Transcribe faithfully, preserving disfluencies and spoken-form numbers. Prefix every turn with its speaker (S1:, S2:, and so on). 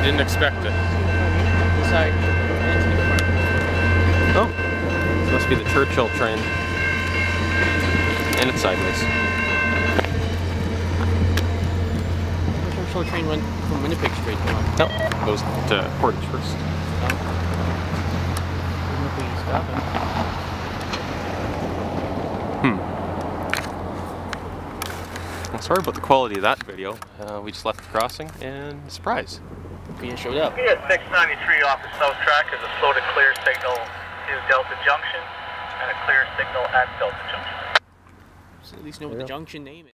S1: Didn't expect it.
S2: Inside.
S1: Oh, this must be the Churchill train. And it's sideways.
S2: The Churchill train went from Winnipeg straight to one.
S1: No, it goes to Portage first. Hmm. Well, sorry about the quality of that video. Uh, we just left the crossing and surprise.
S2: Peter showed up.
S3: P S six ninety-three off the south track is a slow to clear signal to Delta Junction and a clear signal at Delta Junction.
S2: So at least know what the junction name is.